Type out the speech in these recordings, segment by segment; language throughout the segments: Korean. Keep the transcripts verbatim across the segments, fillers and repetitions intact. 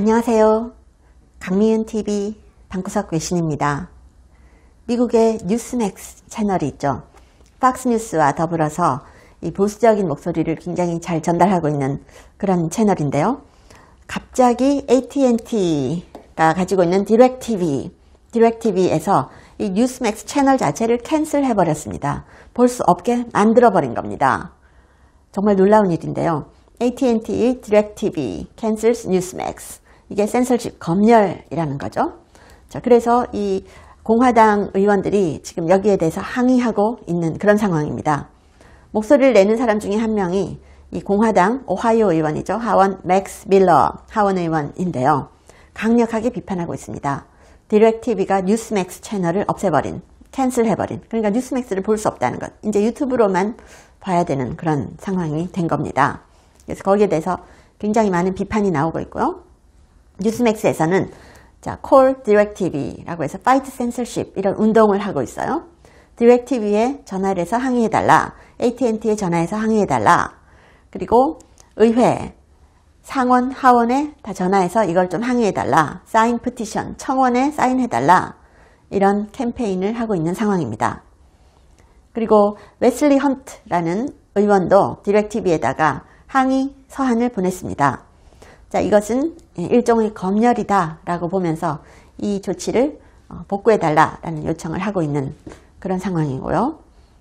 안녕하세요. 강미은 티비 방구석 외신입니다. 미국의 뉴스맥스 채널이 있죠. 팍스뉴스와 더불어서 이 보수적인 목소리를 굉장히 잘 전달하고 있는 그런 채널인데요. 갑자기 에이티앤티가 가지고 있는 디렉티비, 디렉티비에서 이 뉴스맥스 채널 자체를 캔슬해버렸습니다. 볼 수 없게 만들어버린 겁니다. 정말 놀라운 일인데요. 에이티앤티 디렉티비 cancels 뉴스맥스. 이게 센서십 검열이라는 거죠. 자, 그래서 이 공화당 의원들이 지금 여기에 대해서 항의하고 있는 그런 상황입니다. 목소리를 내는 사람 중에 한 명이 이 공화당 오하이오 의원이죠. 하원 맥스 밀러 하원 의원인데요. 강력하게 비판하고 있습니다. 디렉티비가 뉴스맥스 채널을 없애버린, 캔슬해버린, 그러니까 뉴스맥스를 볼 수 없다는 것. 이제 유튜브로만 봐야 되는 그런 상황이 된 겁니다. 그래서 거기에 대해서 굉장히 많은 비판이 나오고 있고요. 뉴스맥스에서는 자, Call DirecTV라고 해서 Fight Censorship 이런 운동을 하고 있어요. 디렉티비에 전화를 해서 항의해달라. 에이티앤티에 전화해서 항의해달라. 그리고 의회, 상원, 하원에 다 전화해서 이걸 좀 항의해달라. 사인 피티션, 청원에 사인해달라. 이런 캠페인을 하고 있는 상황입니다. 그리고 웨슬리 헌트라는 의원도 디렉티비에다가 항의 서한을 보냈습니다. 자, 이것은 일종의 검열이다 라고 보면서 이 조치를 복구해달라라는 요청을 하고 있는 그런 상황이고요.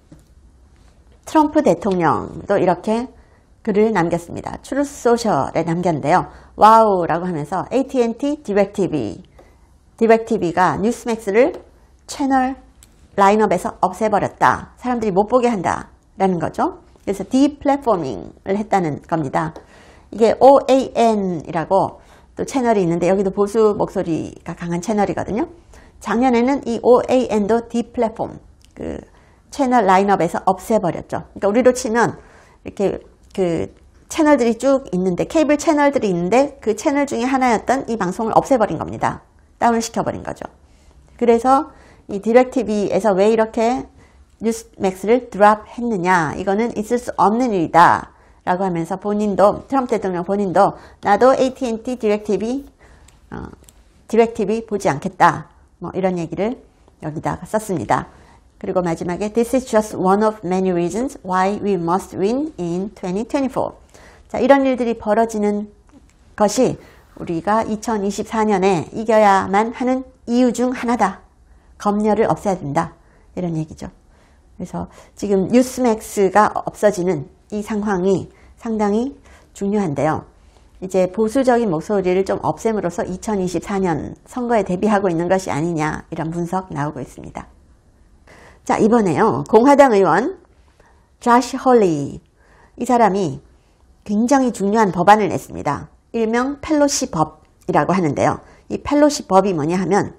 트럼프 대통령도 이렇게 글을 남겼습니다. 트루스 소셜에 남겼는데요. 와우 라고 하면서 에이티앤티 디렉티비, 디렉티비가 뉴스맥스를 채널 라인업에서 없애버렸다. 사람들이 못 보게 한다 라는 거죠. 그래서 디플랫포밍을 했다는 겁니다. 이게 오에이엔이라고 또 채널이 있는데 여기도 보수 목소리가 강한 채널이거든요. 작년에는 이 오에이엔도 디플랫폼, 그 채널 라인업에서 없애버렸죠. 그러니까 우리로 치면 이렇게 그 채널들이 쭉 있는데, 케이블 채널들이 있는데 그 채널 중에 하나였던 이 방송을 없애버린 겁니다. 다운을 시켜버린 거죠. 그래서 이 디렉티비에서 왜 이렇게 뉴스맥스를 드랍 했느냐, 이거는 있을 수 없는 일이다 라고 하면서 본인도, 트럼프 대통령 본인도 나도 에이티앤티 디렉티비 어, 디렉티비 보지 않겠다, 뭐 이런 얘기를 여기다가 썼습니다. 그리고 마지막에 This is just one of many reasons why we must win in twenty twenty-four. 자, 이런 일들이 벌어지는 것이 우리가 이천이십사 년에 이겨야만 하는 이유 중 하나다. 검열을 없애야 된다. 이런 얘기죠. 그래서 지금 뉴스맥스가 없어지는 이 상황이 상당히 중요한데요. 이제 보수적인 목소리를 좀 없앰으로써 이천이십사 년 선거에 대비하고 있는 것이 아니냐, 이런 분석 나오고 있습니다. 자, 이번에요. 공화당 의원 조시 홀리, 이 사람이 굉장히 중요한 법안을 냈습니다. 일명 펠로시 법이라고 하는데요. 이 펠로시 법이 뭐냐 하면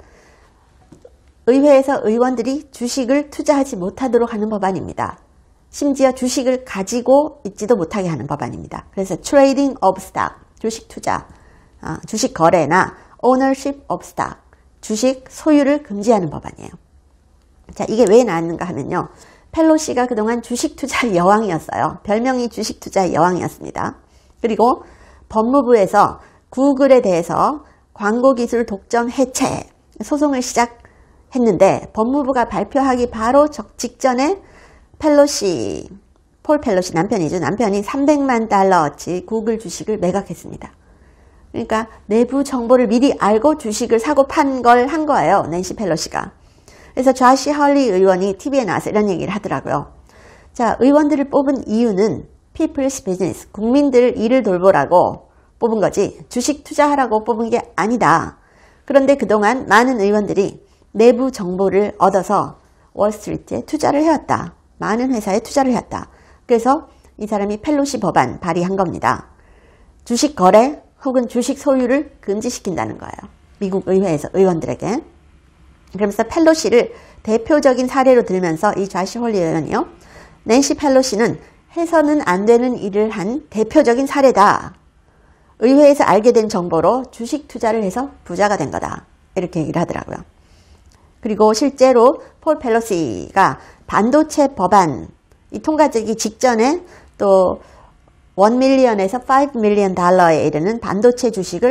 의회에서 의원들이 주식을 투자하지 못하도록 하는 법안입니다. 심지어 주식을 가지고 있지도 못하게 하는 법안입니다. 그래서 Trading of Stock, 주식 투자, 어, 주식 거래나 Ownership of Stock, 주식 소유를 금지하는 법안이에요. 자, 이게 왜 나왔는가 하면요. 펠로시가 그동안 주식 투자의 여왕이었어요. 별명이 주식 투자의 여왕이었습니다. 그리고 법무부에서 구글에 대해서 광고 기술 독점 해체 소송을 시작했는데 법무부가 발표하기 바로 직전에 펠로시, 폴 펠로시 남편이죠. 남편이 삼백만 달러어치 구글 주식을 매각했습니다. 그러니까 내부 정보를 미리 알고 주식을 사고 판 걸 한 거예요. 낸시 펠로시가. 그래서 조시 홀리 의원이 티비에 나와서 이런 얘기를 하더라고요. 자, 의원들을 뽑은 이유는 people's business, 국민들 일을 돌보라고 뽑은 거지 주식 투자하라고 뽑은 게 아니다. 그런데 그동안 많은 의원들이 내부 정보를 얻어서 월스트리트에 투자를 해왔다. 많은 회사에 투자를 해왔다. 그래서 이 사람이 펠로시 법안 발의한 겁니다. 주식 거래 혹은 주식 소유를 금지시킨다는 거예요. 미국 의회에서 의원들에게. 그러면서 펠로시를 대표적인 사례로 들면서 이 조시 홀리 의원이요. 낸시 펠로시는 해서는 안 되는 일을 한 대표적인 사례다. 의회에서 알게 된 정보로 주식 투자를 해서 부자가 된 거다. 이렇게 얘기를 하더라고요. 그리고 실제로 폴 펠로시가 반도체 법안 이 통과되기 직전에 또 일 밀리언에서 오 밀리언 달러에 이르는 반도체 주식을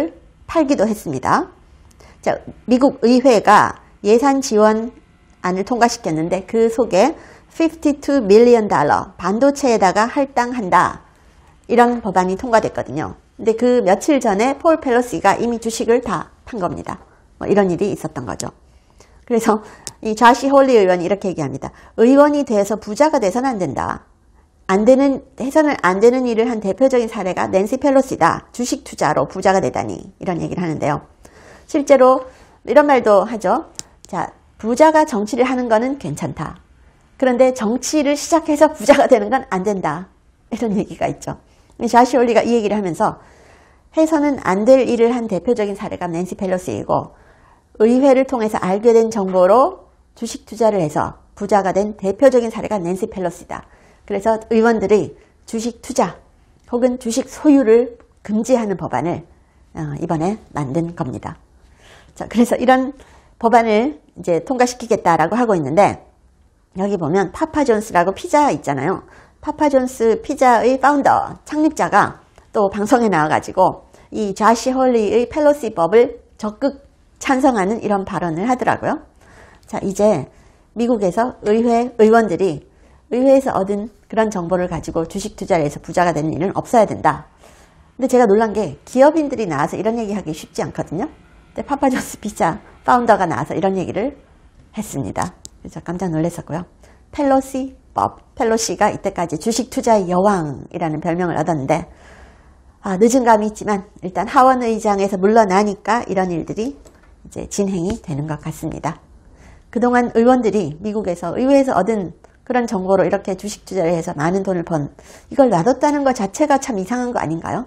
팔기도 했습니다. 자, 미국 의회가 예산 지원안을 통과시켰는데 그 속에 오십이 밀리언 달러 반도체에다가 할당한다 이런 법안이 통과됐거든요. 근데 그 며칠 전에 폴 펠로시가 이미 주식을 다 판 겁니다. 뭐 이런 일이 있었던 거죠. 그래서 이 자시 홀리 의원이 이렇게 얘기합니다. 의원이 돼서 부자가 돼서는 안 된다. 안 되는, 해서는 안 되는 일을 한 대표적인 사례가 낸시 펠로시다. 주식 투자로 부자가 되다니. 이런 얘기를 하는데요. 실제로 이런 말도 하죠. 자, 부자가 정치를 하는 거는 괜찮다. 그런데 정치를 시작해서 부자가 되는 건 안 된다. 이런 얘기가 있죠. 자시 홀리가 이 얘기를 하면서 해서는 안 될 일을 한 대표적인 사례가 낸시 펠로시이고 의회를 통해서 알게 된 정보로 주식 투자를 해서 부자가 된 대표적인 사례가 낸시 펠로시다. 그래서 의원들이 주식 투자 혹은 주식 소유를 금지하는 법안을 이번에 만든 겁니다. 자, 그래서 이런 법안을 이제 통과시키겠다라고 하고 있는데 여기 보면 파파존스라고 피자 있잖아요. 파파존스 피자의 파운더, 창립자가 또 방송에 나와가지고 이 자시 홀리의 펠로시 법을 적극 찬성하는 이런 발언을 하더라고요. 자, 이제 미국에서 의회 의원들이 의회에서 얻은 그런 정보를 가지고 주식 투자를 해서 부자가 되는 일은 없어야 된다. 근데 제가 놀란 게 기업인들이 나와서 이런 얘기하기 쉽지 않거든요. 근데 파파존스 피자 파운더가 나와서 이런 얘기를 했습니다. 그래서 깜짝 놀랐었고요. 펠로시 법, 펠로시가 이때까지 주식 투자의 여왕이라는 별명을 얻었는데 아, 늦은 감이 있지만 일단 하원 의장에서 물러나니까 이런 일들이 이제 진행이 되는 것 같습니다. 그동안 의원들이 미국에서 의회에서 얻은 그런 정보로 이렇게 주식 투자를 해서 많은 돈을 번 이걸 놔뒀다는 것 자체가 참 이상한 거 아닌가요?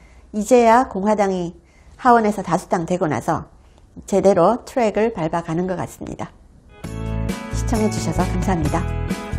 이제야 공화당이 하원에서 다수당 되고 나서 제대로 트랙을 밟아가는 것 같습니다. 시청해 주셔서 감사합니다.